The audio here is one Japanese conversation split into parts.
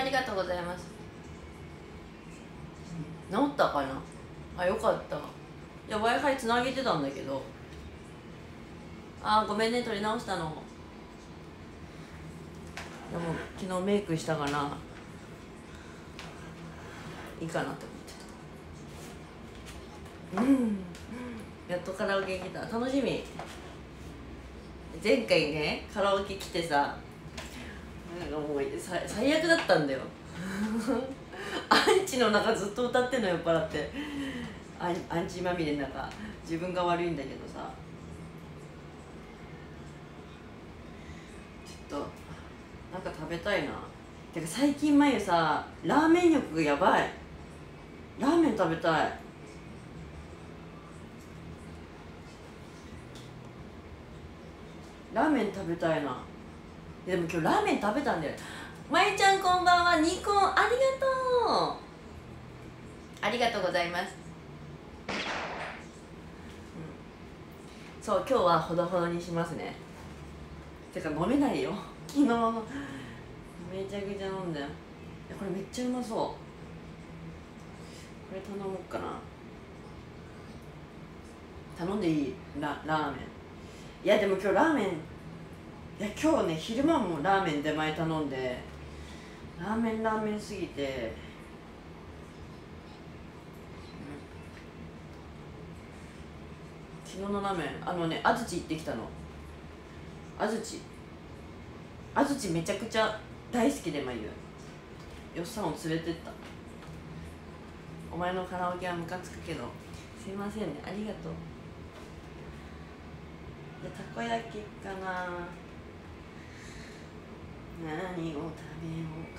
りがとうございます。治ったかな。あ、よかった。いや Wi-Fi つなげてたんだけど、あーごめんね、取り直したの。でも昨日メイクしたからいいかなって思ってた。やっとカラオケ来た。楽しみ。前回ねカラオケ来てさ、なんかもう最悪だったんだよアンチの中ずっと歌ってんの、酔っ払って。アンチまみれの中、自分が悪いんだけどさ、ちょっとなんか食べたいな。てか最近まゆさ、ラーメン欲がやばい。ラーメン食べたい。ラーメン食べたいな。でも今日ラーメン食べたんだよ。まゆちゃんこんばんは。ニコンありがとう。ありがとうございます。そう、今日はほどほどにしますね。てか飲めないよ。昨日めちゃくちゃ飲んだよ。これめっちゃうまそう。これ頼もうかな。頼んでいい？ラーメン。いやでも今日ラーメン、いや今日ね昼間もラーメン出前頼んで、ラーメンすぎて、昨日のラーメン、安土行ってきたの。安土めちゃくちゃ大好きで、まゆよっさんを連れてった。お前のカラオケはムカつくけどすいませんね、ありがとう。じゃたこ焼きかな。何を食べようか。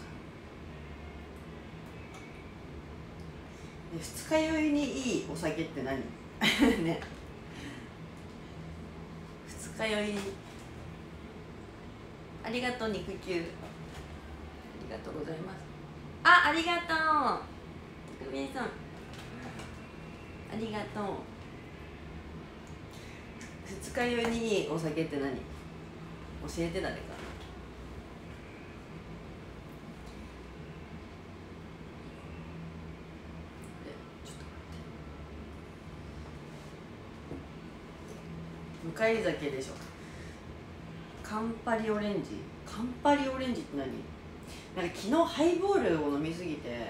二日酔いにいいお酒って何ね、二日酔い。ありがとう肉球、ありがとうございます。ありがとうくみさん、ありがとう。二日酔いにいいお酒って何？教えて誰か。向かい酒でしょ。カンパリオレンジ。カンパリオレンジって何？なんか昨日ハイボールを飲みすぎて、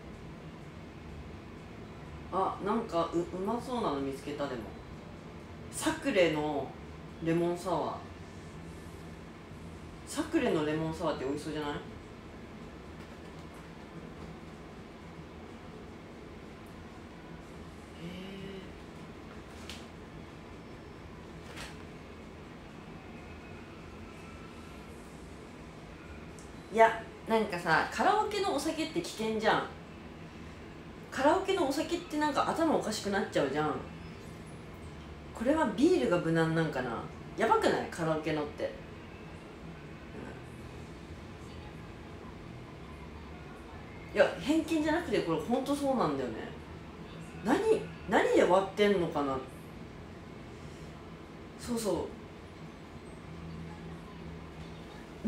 なんかうまそうなの見つけた。でもサクレのレモンサワー。サクレのレモンサワーって美味しそうじゃない？いやなんかさ、カラオケのお酒って危険じゃん。カラオケのお酒ってなんか頭おかしくなっちゃうじゃん。これはビールが無難なんかな。やばくない？カラオケのって、いや偏見じゃなくてこれほんとそうなんだよね。何で割ってんのかな。そうそう、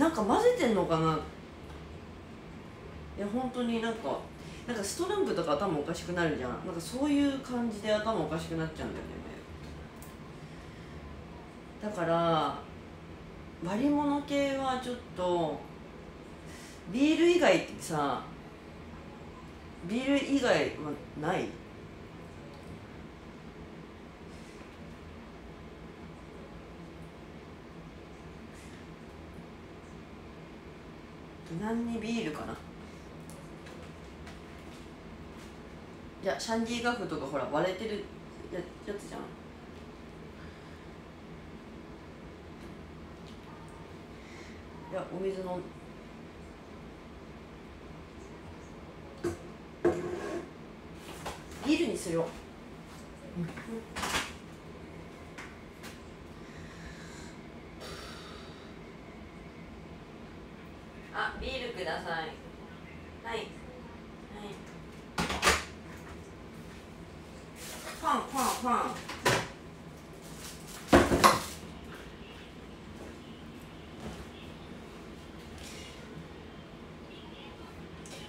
なんか混ぜてんのかな。いや本当になんかストランプとか頭おかしくなるじゃん。なんかそういう感じで頭おかしくなっちゃうんだよね。だから割り物系はちょっと、ビール以外ってさ、ビール以外はない？無難にビールかな。いやシャンディガフとかほら割れてるやつじゃん。いやお水のビールにするよ。ビールください。はいはい。パン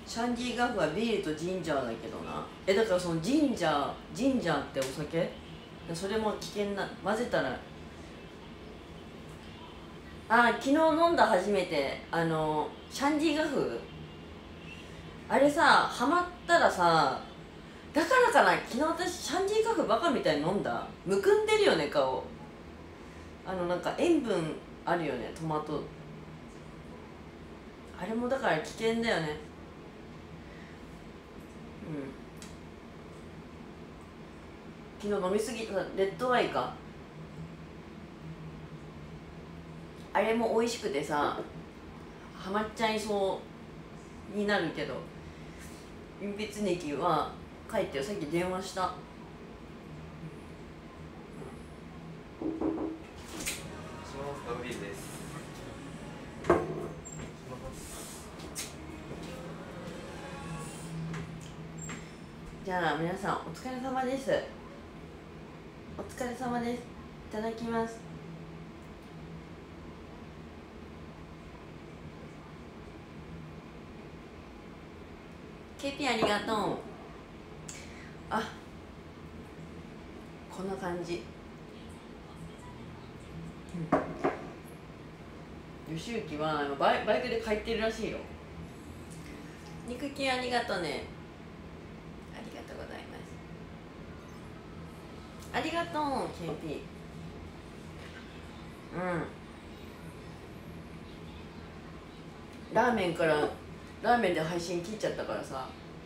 シャンディガフはビールとジンジャーだけどな。だからそのジンジャーってお酒、それも危険な、混ぜたら。昨日飲んだ初めてシャンディガフ、あれさ、ハマったらさ、だからかな、昨日私シャンディガフバカみたいに飲んだ。むくんでるよね顔。なんか塩分あるよね、トマト。あれもだから危険だよね。昨日飲みすぎたレッドワインか、あれも美味しくてさ、ハマっちゃいそうになるけど、隠筆ネキは書いてよ。さっき電話した。 ビールです。 じゃあ皆さんお疲れ様です。お疲れ様です。いただきます。KP ありがとう。こんな感じ。吉行はバイクで帰ってるらしいよ。肉球ありがとうね。ありがとうございます。ありがとう KP。 ラーメンで配信切っちゃったからさ。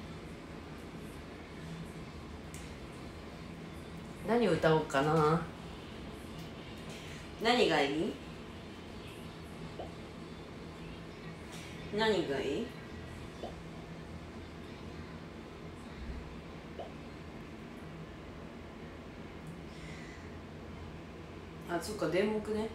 何歌おうかな。何がいい？何がいい？そっか、電目ね。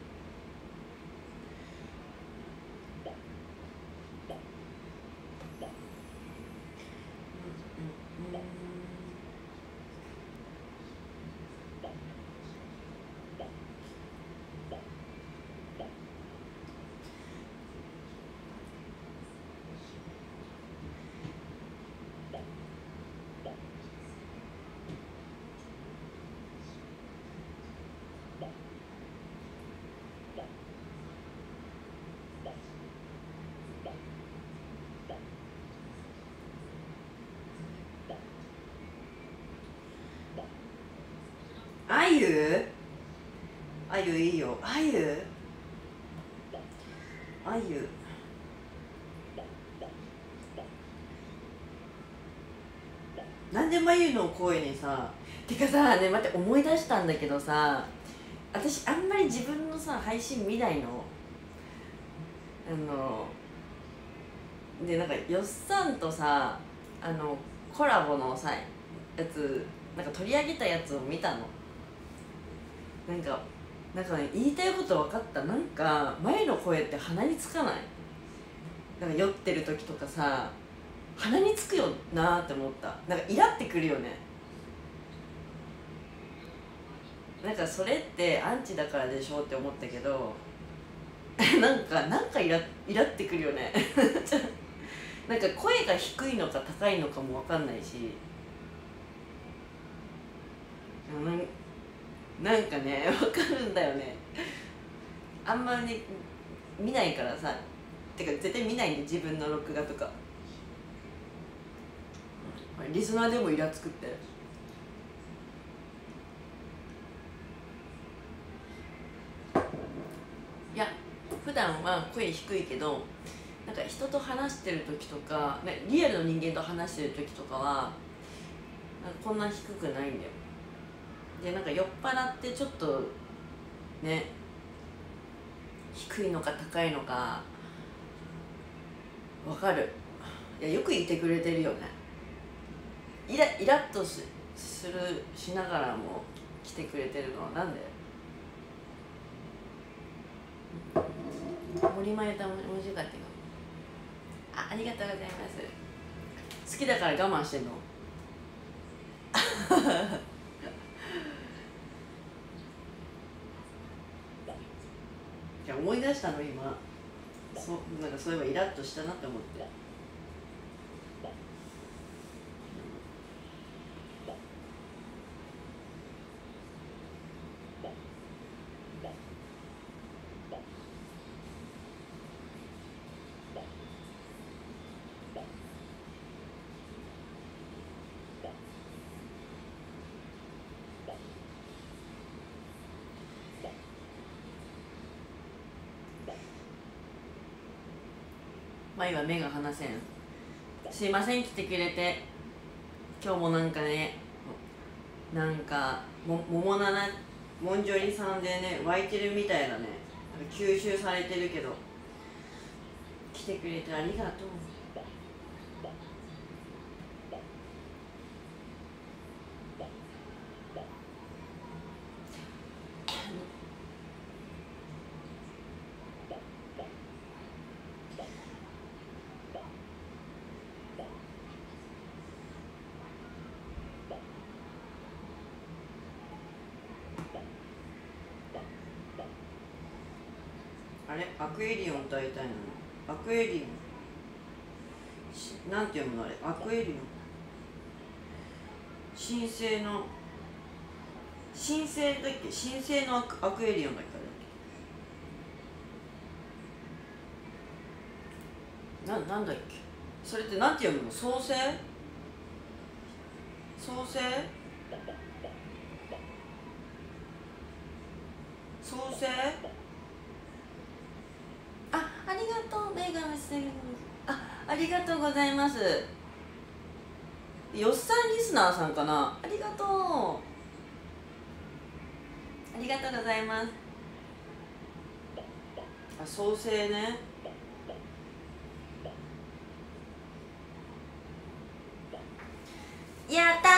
あゆいいよ。あゆなんでまゆの声にさ、てかさ、ね、待って、思い出したんだけどさ、私あんまり自分のさ配信見ないの。でなんかよっさんとさコラボのさやつ、なんか取り上げたやつを見たの。なんかね、言いたいこと分かった。なんか前の声って鼻につかない？なんか酔ってる時とかさ鼻につくよなーって思った。なんかイラってくるよね。なんかそれってアンチだからでしょって思ったけどなんかイラってくるよねなんか声が低いのか高いのかも分かんないし、なんかね分かるんだよね。あんまり見ないからさ、てか絶対見ないんで、自分の録画とか。リスナーでもイラつくって。いや普段は声低いけど、なんか人と話してる時とか、ね、リアルの人間と話してる時とかはなんかこんな低くないんだよ。でなんか酔っ払ってちょっとね、低いのか高いのか分かる。いやよく言ってくれてるよね。イラッとしながらも来てくれてるのはなんで？森前田も面白かったよ。ありがとうございます。好きだから我慢してんの？いや思い出したの今。なんかそういえばイラッとしたなって思って。 まあ今目が離せん。すいません、来てくれて。今日もなんかね、なんか桃七モンジョリさんでね湧いてるみたいなね、なんか吸収されてるけど、来てくれてありがとう。あれ、アクエリオン歌いたいの。アクエリオンなんて読むのあれ、アクエリオン。神聖の神聖だっけ、神聖のアクエリオンだっけ。なんだっけそれってなんて読むの。創世創世創世。ありがとう、メガネしてる。ありがとうございます。よっさんリスナーさんかな。ありがとう。ありがとうございます。創世ね。やったー。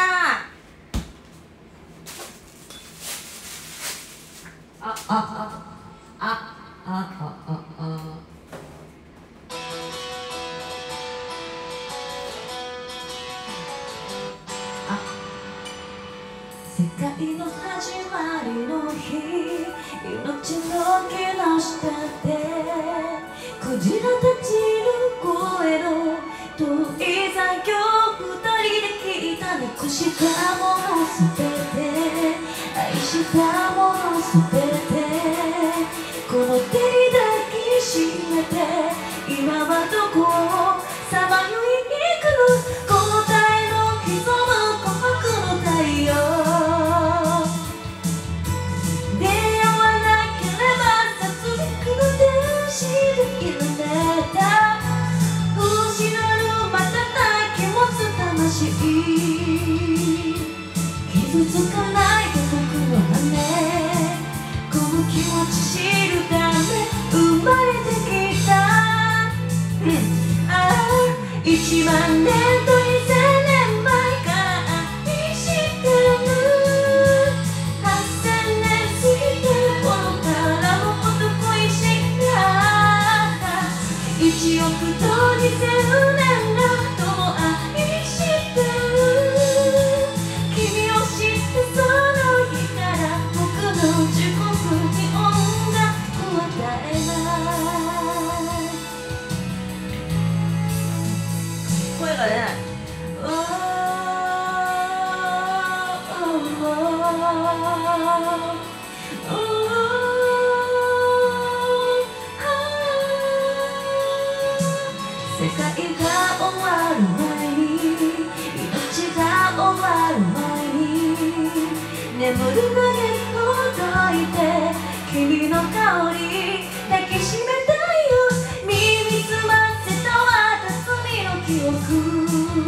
世界の始まりの日、命の毛の下でクジラたちの声の遠い残響、二人で聞いた。なくしたものすべて、愛したものすべて、この手に抱きしめて、今はどこをさまよいに行くの。この体の潜む琥珀の太陽、出会わなければ殺戮の天使でいられた。失う瞬き持つ魂、傷つかないで僕はね、この気持ち知るため生まれてきた。1万年と2000年前から愛してる。8000年過ぎて頃からもっと恋しかった。1億と2000年だとも愛してる。君を知ってその日から僕の時刻に音楽を与えない。 声が出ない。 世界が終わる前に、命が終わる前に、眠る間に届いて君の香り抱きしめたいよ。耳すませた私の記憶、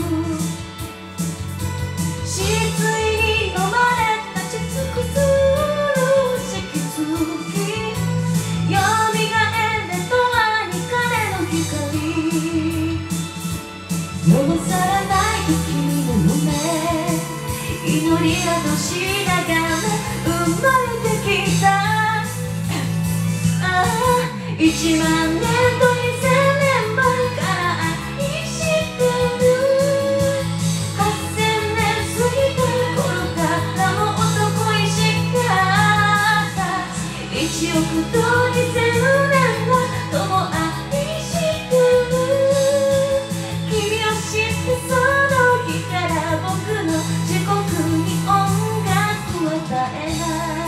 失意に飲まれ立ち尽くす色付き、蘇れとはに彼の光、汚されない君の夢、祈りなどしながら生まれてきた。1万年と2000年前から愛してる。8000年過ぎた頃からもっと恋しかった。1億と2000年はとも愛してる。君を知ってその日から僕の時刻に音楽を与えない。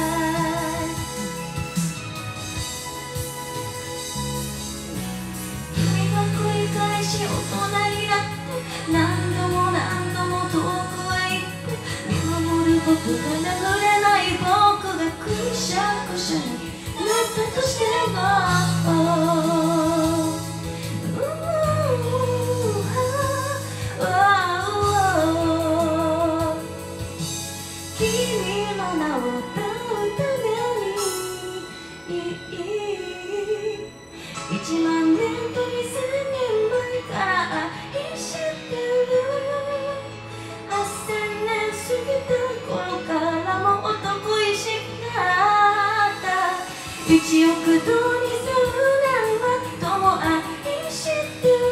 に去る年は友愛してる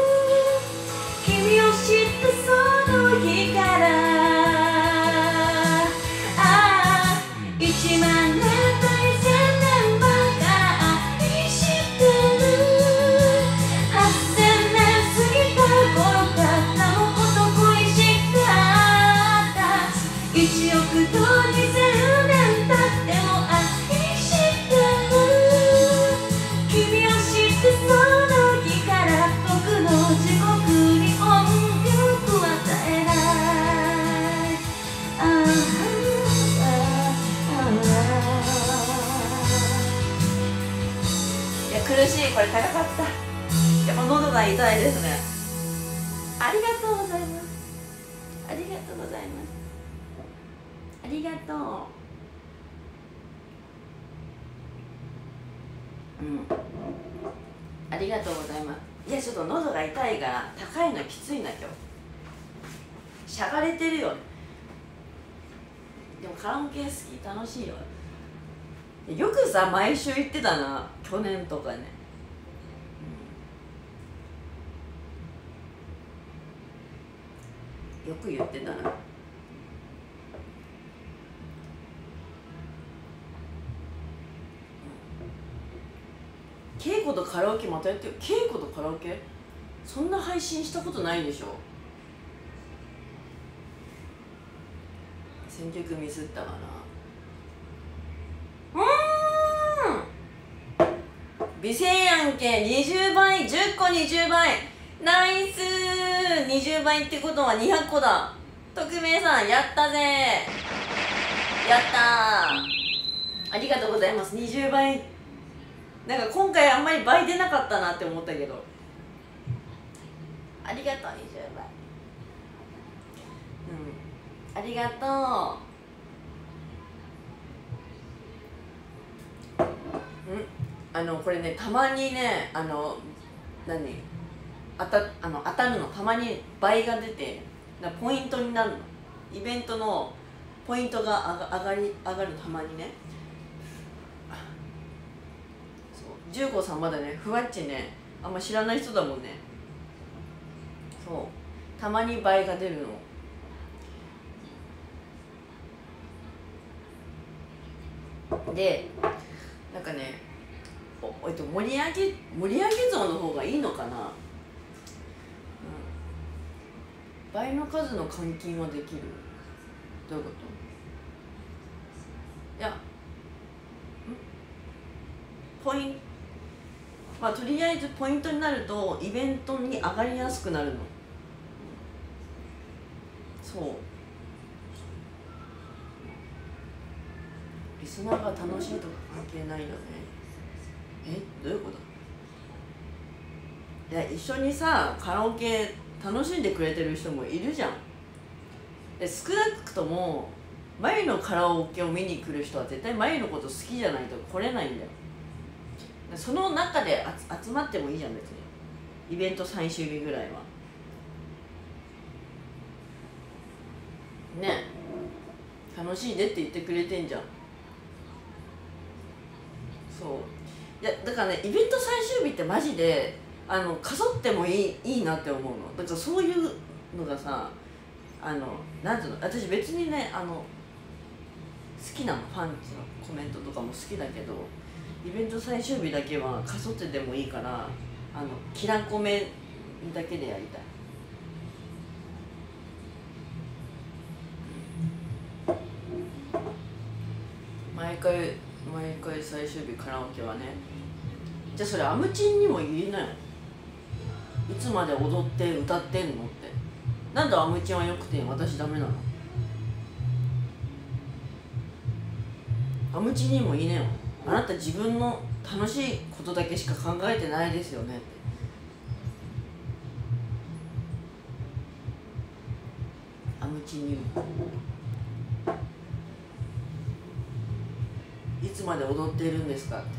君を知ったその日から1万年対1000年前から愛してる8000年過ぎた頃からもっと恋しかった1億と2000年経っても愛してる君を知ってその日から僕の地獄に音楽は与えないいや苦しいこれ高かったやっぱ喉が痛いですねありがとうございますありがとうございますありがとうありがとうございますいやちょっと喉が痛いから高いのきついな今日しゃがれてるよでもカラオケ好き楽しいよよくさ毎週行ってたな去年とかね、よく言ってたな稽古とカラオケまたやってよ稽古とカラオケそんな配信したことないでしょ選曲ミスったかな美声やんけ20倍10個20倍ナイス20倍ってことは200個だ匿名さんやったぜやったーありがとうございます20倍なんか今回あんまり倍出なかったなって思ったけどありがとう20倍ありがとうこれねたまにね当たるのたまに倍が出てポイントになるのイベントのポイントが上がるたまにねそう15さんまだねふわっちねあんま知らない人だもんねそうたまに倍が出るのでなんかね盛り上げ像の方がいいのかな、倍の数の換金はできるどういうこといやポイントまあとりあえずポイントになるとイベントに上がりやすくなるのそうリスナーが楽しいとか関係ないよねどういうこといや一緒にさカラオケ楽しんでくれてる人もいるじゃんで少なくとも眉のカラオケを見に来る人は絶対眉のこと好きじゃないと来れないんだよその中で集まってもいいじゃん別にイベント最終日ぐらいはね楽しいねって言ってくれてんじゃんそういやだからねイベント最終日ってマジでかそってもいいなって思うのだからそういうのがさなんていうの私別にね好きなのファンのコメントとかも好きだけどイベント最終日だけはかそってでもいいからキラコメだけでやりたい毎回最終日カラオケはねじゃあそれアムチンにも言えないのいつまで踊って歌ってんのってなんでアムチンはよくて私ダメなのアムチンにも言いなよあなた自分の楽しいことだけしか考えてないですよねってアムチンにいつまで踊っているんですかって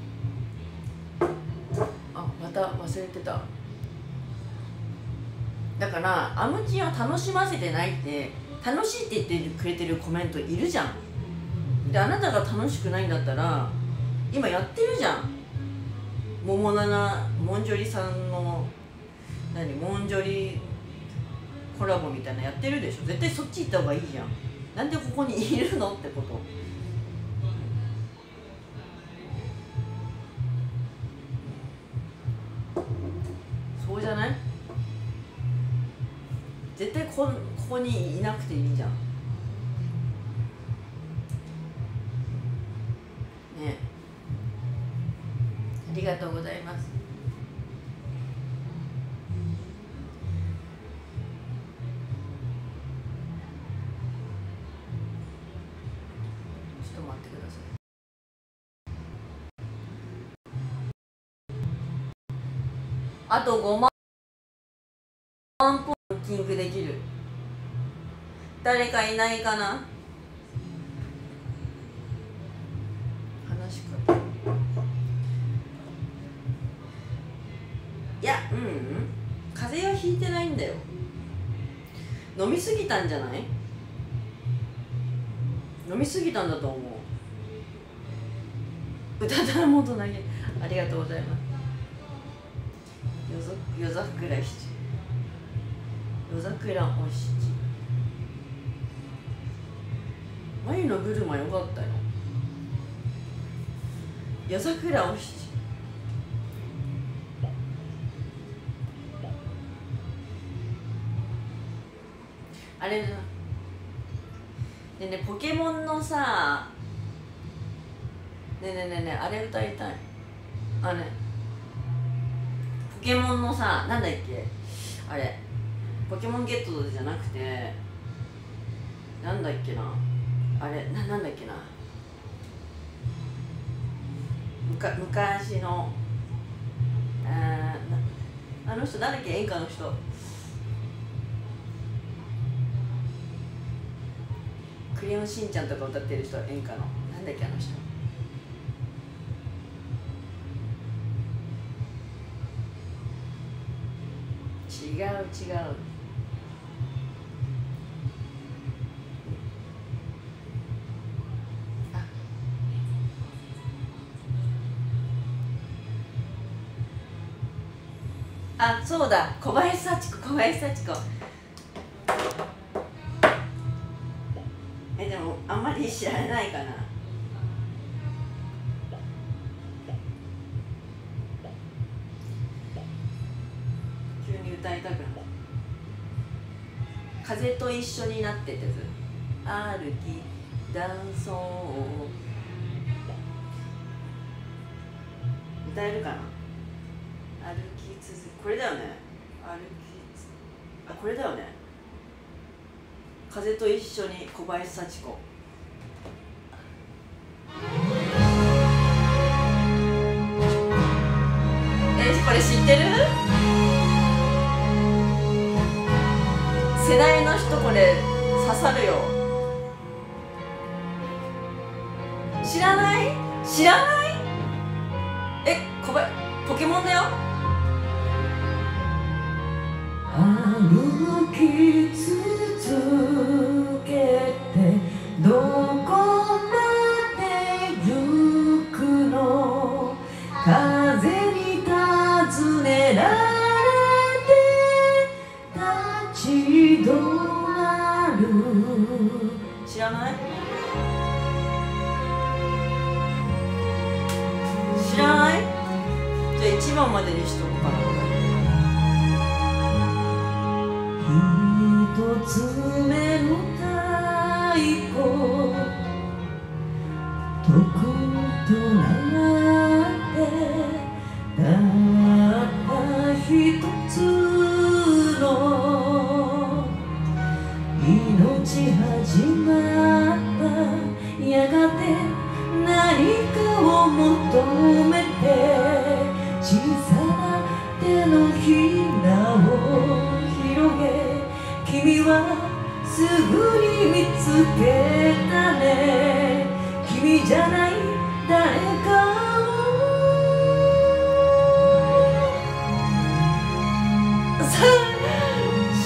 また忘れてただからアムチンを楽しませてないって楽しいって言ってくれてるコメントいるじゃん。であなたが楽しくないんだったら今やってるじゃん。モンジョリさんのモンジョリコラボみたいなやってるでしょ。絶対そっち行った方がいいじゃん。なんでここにいるのってこと。そうじゃない？絶対ここにいなくていいじゃんね。ありがとうございます。ちょっと待ってください。あと5万ポンランキングできる。誰かいないかな。話し方。いや、風邪はひいてないんだよ。飲みすぎたんじゃない？飲みすぎたんだと思う。歌ったらもっと投げ。ありがとうございます。夜桜七。夜桜お七。眉のブルマよかったよ。夜桜お七。あれだ。ねえねえポケモンのさ。ねえねえねえねえあれ歌いたい。あれ。ポケモンのさ、なんだっけあれ。ポケモンゲットじゃなくてなんだっけなあれなんだっけな昔のあの人なんだっけ演歌の人クレヨンしんちゃんとか歌ってる人演歌のなんだっけあの人違うあ、そうだ、小林幸子。でもあんまり知らないかな。急に歌いたくなる。風と一緒になってってやつ。歩きダンソー歌えるかな。歩き続け、これだよね。これだよね。風と一緒に小林幸子。これ知ってる？世代の人これ刺さるよ。知らない？ポケモンだよ。 歩き続けてどこまで行くの？風に尋ねられて立ち止まる。 知らない？知らない？じゃあ1番までにしとこうかな。 一つ目の太鼓とくとなってたった一つの命始まった。やがて何かを求めて小さな手のひらを広げ、君はすぐに見つけたね。君じゃない誰かを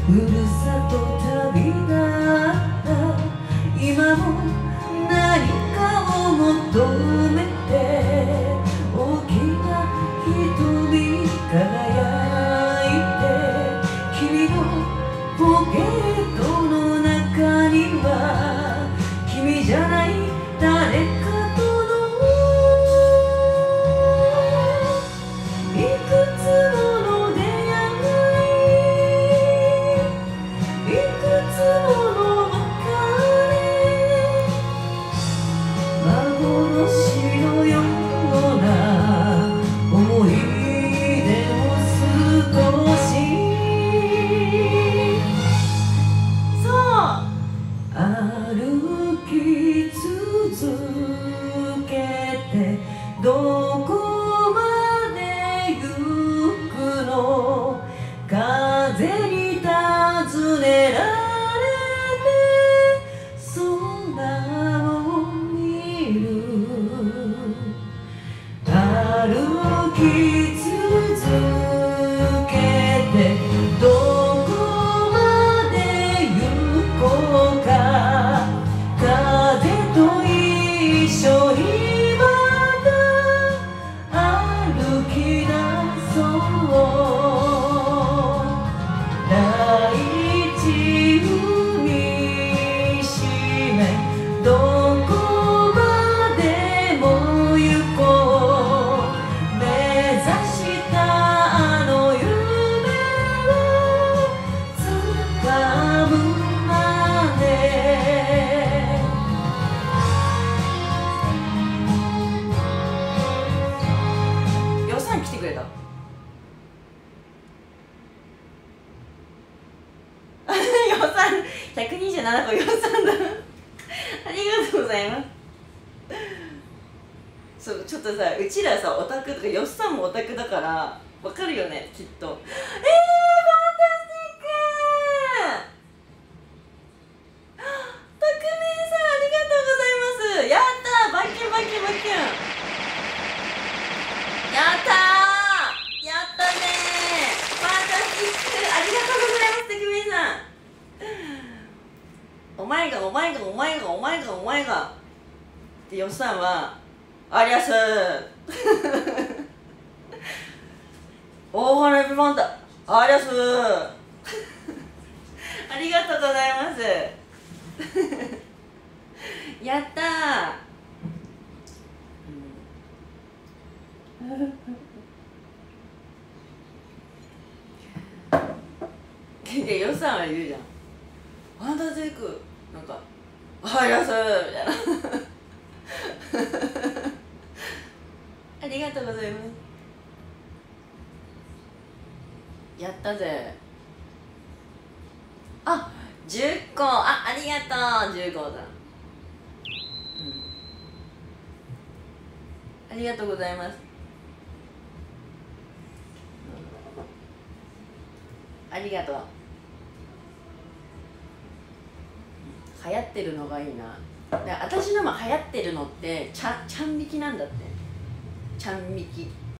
ふるさと旅立った今も何かを求めて大きな瞳輝いて君のポケットの中には君じゃない誰かとのいくつもの出会いいくつもの別れ幻のような思い出を少しそう歩き続けてどこまで行くの風に尋ねられて空を見る歩き続けてどこまで行こうか風と一緒にまた歩き出そう大地踏みしめどこまでも行こう目指したあの夢を掴むまで予算来てくれた予算127個予算だありがとうございますそうちょっとさうちらさオタクとか予算もオタクだからわかるよねきっとファンタスティックたくみんさんありがとうございますやったーバッキュンバッキュンバッキュンやったーやったねーファンタスティックありがとうございますたくみんさんお前がお前がお前がお前がお前がでよっさんはありゃす大花火ファンタありゃすありがとうございますやったーでよっさんは言うじゃんファンタジックなんか「ありゃす」みたいなありがとうございますやったぜあ10個ありがとう10個だ、ありがとうございますありがとう流行ってるのがいいなだから私のも流行ってるのってちゃん引きなんだってちゃん引き